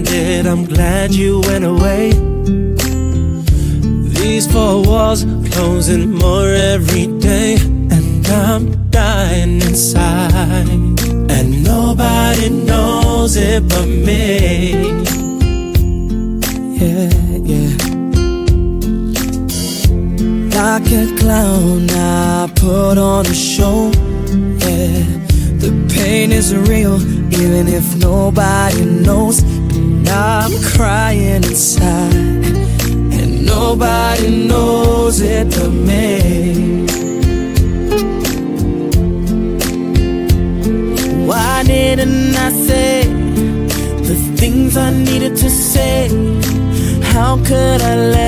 ended, I'm glad you went away. These four walls closing more every day, and I'm dying inside, and nobody knows it but me. Yeah, yeah. Like a clown, I put on a show. Yeah, the pain is real, even if nobody knows. And I'm crying inside, and nobody knows it but me. Why didn't I say the things I needed to say? How could I let